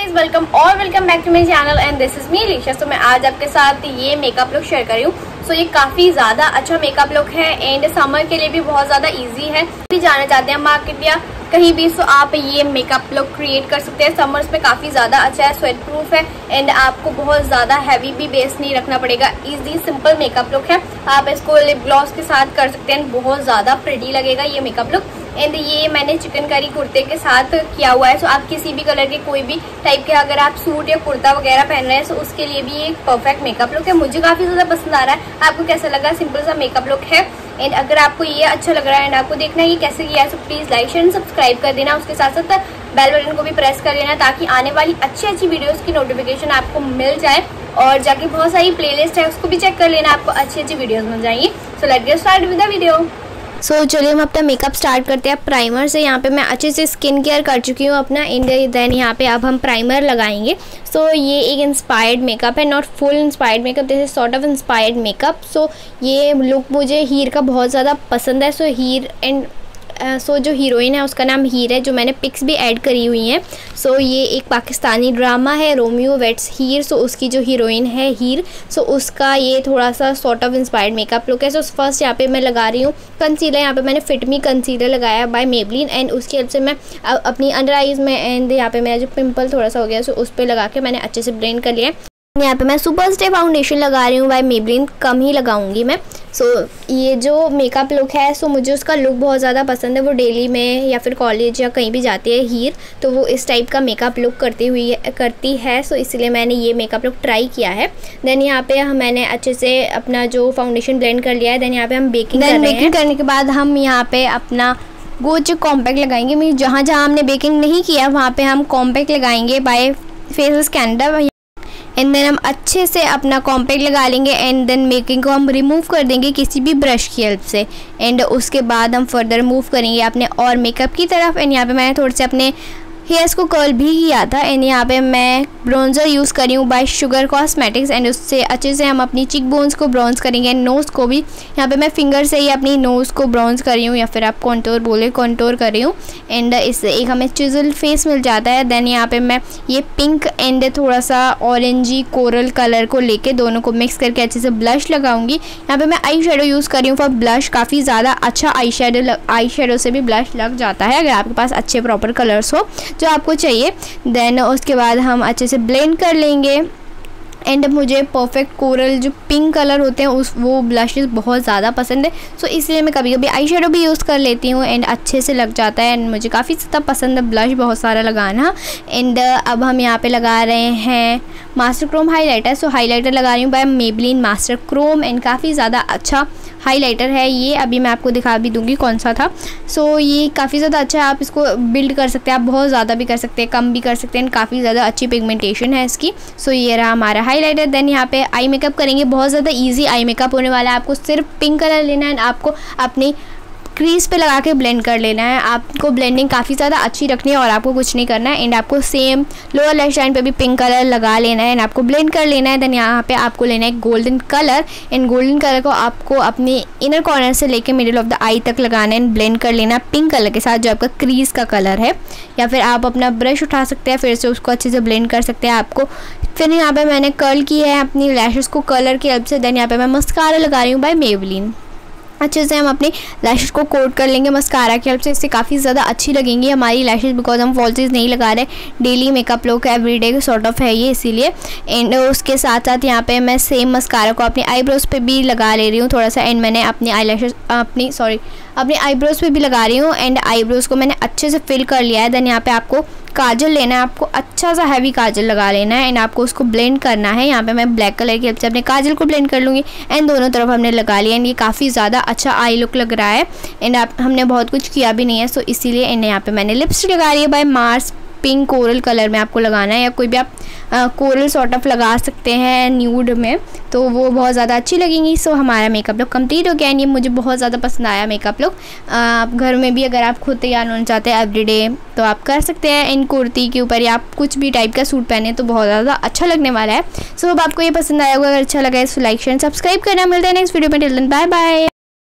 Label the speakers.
Speaker 1: Guys, welcome back to my channel and this is me Lisha. तो मैं आज आपके साथ ये मेकअप लुक शेयर कर रही हूँ। सो ये काफी ज्यादा अच्छा मेकअप लुक है एंड समर के लिए भी बहुत ज्यादा इजी है। भी जाना चाहते हैं मार्केट या कहीं भी, सो आप ये मेकअप लुक क्रिएट कर सकते हैं। समर्स में काफी ज्यादा अच्छा है, स्वेट प्रूफ है एंड आपको बहुत ज्यादा हैवी भी बेस नहीं रखना पड़ेगा। इजी सिंपल मेकअप लुक है। आप इसको लिप ग्लॉस के साथ कर सकते हैं, बहुत ज्यादा प्रिटी लगेगा ये मेकअप लुक। एंड ये मैंने चिकनकारी कुर्ते के साथ किया हुआ है। सो आप किसी भी कलर के कोई भी टाइप के अगर आप सूट या कुर्ता वगैरह पहन रहे हैं तो उसके लिए भी एक परफेक्ट मेकअप लुक है। मुझे काफी ज्यादा पसंद आ रहा है। आपको कैसा लगा? सिंपल सा मेकअप लुक है एंड अगर आपको ये अच्छा लग रहा है एंड आपको देखना है ये कैसे किया है तो प्लीज लाइक शेयर सब्सक्राइब कर देना। उसके साथ साथ बेल बटन को भी प्रेस कर लेना ताकि आने वाली अच्छी वीडियोस की नोटिफिकेशन आपको मिल जाए। और जाके बहुत सारी प्लेलिस्ट है उसको भी चेक कर लेना, आपको अच्छी वीडियोस मिल जाएंगी। So let's get start with the video. So चलिए हम अपना मेकअप स्टार्ट करते हैं। प्राइमर से यहाँ पे मैं अच्छे से स्किन केयर कर चुकी हूँ अपना देन यहाँ पे अब हम प्राइमर लगाएंगे। सो ये एक इंस्पायर्ड मेकअप है, not full inspired makeup, this is sort of inspired makeup. So ये लुक मुझे हीर का बहुत ज़्यादा पसंद है। सो हीर एंड जो हीरोइन है उसका नाम हीर है, जो मैंने पिक्स भी ऐड करी हुई हैं। सो ये एक पाकिस्तानी ड्रामा है रोमियो वेट्स हीर। सो उसकी जो हीरोइन है हीर, सो उसका ये थोड़ा सा sort of inspired makeup look है। सो फर्स्ट यहाँ पे मैं लगा रही हूँ कंसीलर। यहाँ पे मैंने फिट मी कंसीलर लगाया बाय मेबलिन एंड उसकी हेल्प से मैं अपनी अंडर आइज़ में एंड यहाँ पे मेरा जो पिंपल थोड़ा सा हो गया सो उस पर लगा के मैंने अच्छे से ब्लेंड कर लिया। यहाँ पे मैं सुपर स्टे फाउंडेशन लगा रही हूँ बाय मेबलिन, कम ही लगाऊंगी मैं। सो ये जो मेकअप लुक है सो मुझे उसका लुक बहुत ज़्यादा पसंद है। वो डेली में या फिर कॉलेज या कहीं भी जाती है हीर, तो वो इस टाइप का मेकअप लुक करती है। सो इसलिए मैंने ये मेकअप लुक ट्राई किया है। देन यहाँ पे मैंने अच्छे से अपना जो फाउंडेशन ब्लेंड कर लिया है। देन यहाँ पे हम बेकिंग करने के बाद हम यहाँ पे अपना गोच कॉम्पैक्ट लगाएंगे। मीन जहाँ हमने बेकिंग नहीं किया वहाँ पे हम कॉम्पैक्ट लगाएंगे by faces Canada and then हम अच्छे से अपना कॉम्पैक्ट लगा लेंगे एंड देन मेकिंग को हम रिमूव कर देंगे किसी भी ब्रश की हेल्प से। एंड उसके बाद हम फर्दर मूव करेंगे अपने और मेकअप की तरफ। एंड यहाँ पे मैंने थोड़े से अपने हेयर्स को कर्ल भी किया था। एंड यहाँ पे मैं ब्राउन्जर यूज़ करी हूँ बाय शुगर कॉस्मेटिक्स एंड उससे अच्छे से हम अपनी चिक बोन्स को ब्राउन्स करेंगे। नोज़ को भी यहाँ पे मैं फिंगर से ही अपनी नोज़ को ब्राउन्स कर रही हूँ या फिर आप कॉन्टोर बोले कॉन्टोर कर रही हूँ। एंड इससे एक हमें चिजल फेस मिल जाता है। देन यहाँ पे मैं ये पिंक एंड थोड़ा सा ऑरेंजी कोरल कलर को लेके दोनों को मिक्स करके अच्छे से ब्लश लगाऊंगी। यहाँ पे मैं आई शेडो यूज़ कर रही हूँ फॉर ब्लश। काफ़ी ज़्यादा अच्छा आई शेडो से भी ब्लश लग जाता है अगर आपके पास अच्छे प्रॉपर कलर्स हो जो आपको चाहिए। देन उसके बाद हम अच्छे से ब्लेंड कर लेंगे एंड मुझे परफेक्ट कोरल जो पिंक कलर होते हैं वो ब्लशेस बहुत ज़्यादा पसंद है। सो इसलिए मैं कभी कभी आई शेडो भी यूज़ कर लेती हूँ एंड अच्छे से लग जाता है एंड मुझे काफ़ी ज़्यादा पसंद है ब्लश बहुत सारा लगाना। एंड अब हम यहाँ पे लगा रहे हैं master chrome highlighter. So highlighter लगा रही हूँ by Maybelline master chrome and काफ़ी ज़्यादा अच्छा हाइलाइटर है ये। अभी मैं आपको दिखा भी दूंगी कौन सा था। सो ये काफ़ी ज़्यादा अच्छा है, आप इसको बिल्ड कर सकते हैं, आप बहुत ज़्यादा भी कर सकते हैं, कम भी कर सकते हैं। काफ़ी ज़्यादा अच्छी पिगमेंटेशन है इसकी। सो ये रहा हमारा हाइलाइटर। देन यहाँ पे आई मेकअप करेंगे। बहुत ज़्यादा इजी आई मेकअप होने वाला है। आपको सिर्फ पिंक कलर लेना है, आपको अपनी क्रीज पे लगा के ब्लेंड कर लेना है। आपको ब्लेंडिंग काफ़ी ज़्यादा अच्छी रखनी है और आपको कुछ नहीं करना है। एंड आपको सेम लोअर लैश लाइन पे भी पिंक कलर लगा लेना है एंड आपको ब्लेंड कर लेना है। देन यहाँ पे आपको लेना है golden colour and golden colour को आपको अपने इनर कॉर्नर से लेके मिडिल ऑफ द आई तक लगाना है एंड ब्लेंड कर लेना पिंक कलर के साथ जो आपका क्रीज का कलर है। या फिर आप अपना ब्रश उठा सकते हैं, फिर से उसको अच्छे से ब्लेंड कर सकते हैं आपको। फिर यहाँ पे मैंने कर्ल किया है अपनी लैशेस को कलर की हेल्प से। देन यहाँ पे मैं मस्कारा लगा रही हूँ बाय मेबलिन। अच्छे से हम अपनी लैशेस को कोट कर लेंगे मस्कारा की हेल्प से। इससे काफ़ी ज़्यादा अच्छी लगेंगी हमारी लैशेस बिकॉज हम फॉल्सेस नहीं लगा रहे। Daily makeup look everyday sort of है ये, इसीलिए। एंड उसके साथ साथ यहाँ पे मैं सेम मस्कारा को अपनी आईब्रोज पे भी लगा ले रही हूँ थोड़ा सा। एंड मैंने अपनी अपनी आईब्रोज पे भी लगा रही हूँ एंड आईब्रोज को मैंने अच्छे से फिल कर लिया है। देन यहाँ पे आपको काजल लेना है, आपको अच्छा सा हैवी काजल लगा लेना है एंड आपको उसको ब्लेंड करना है। यहाँ पे मैं ब्लैक कलर की हेल्प से अपने काजल को ब्लेंड कर लूँगी एंड दोनों तरफ हमने लगा लिया एंड ये काफ़ी ज़्यादा अच्छा आई लुक लग रहा है। एंड हमने बहुत कुछ किया भी नहीं है सो इसीलिए। एंड यहाँ पे मैंने लिपस्टिक लगा रही है by Mars pink coral colour में आपको लगाना है या कोई भी आप कोरल सॉर्ट ऑफ लगा सकते हैं न्यूड में, तो वो बहुत ज़्यादा अच्छी लगेंगी। सो हमारा मेकअप लुक कंप्लीट हो गया एंड ये मुझे बहुत ज़्यादा पसंद आया मेकअप लुक। आप घर में भी अगर आप खुद तैयार होना चाहते हैं एवरीडे तो आप कर सकते हैं। इन कुर्ती के ऊपर या आप कुछ भी टाइप का सूट पहने तो बहुत ज़्यादा अच्छा लगने वाला है। सो अब आपको ये पसंद आया होगा, अगर अच्छा लगा है तो लाइक शेयर सब्सक्राइब करना। मिलते हैं नेक्स्ट वीडियो में, टिल देन बाय बाय।